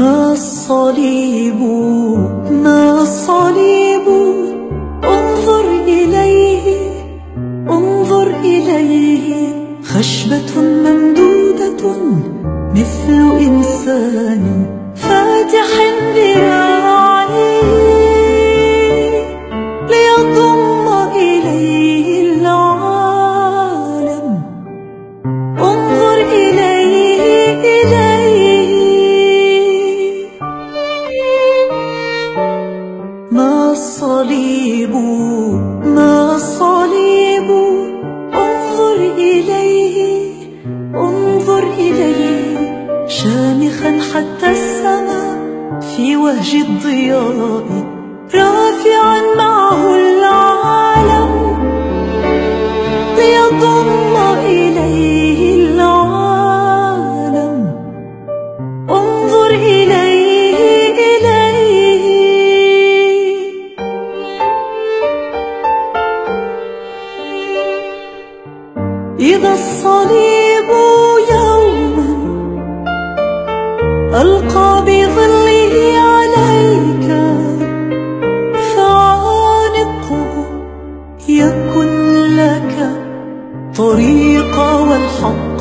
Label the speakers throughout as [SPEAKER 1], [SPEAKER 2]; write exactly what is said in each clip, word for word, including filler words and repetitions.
[SPEAKER 1] ما الصليب ما الصليب، انظر إليه انظر إليه، خشبة ممدودة مثل إنسان فاتح ذراعيه ليضم إليه العالم. انظر إليه إليه. ما الصليب ما الصليب، انظر إليه انظر إليه، شامخا حتى السماء في وهج الضياء، رافعا معه العالم ليضم إليه العالم. انظر إليه إليه. إذا الصليب يوما ألقى بظله عليك، فعانقه يكن لك طريق والحق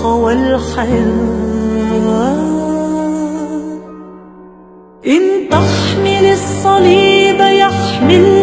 [SPEAKER 1] والحياة. إن تحمل الصليب يحمل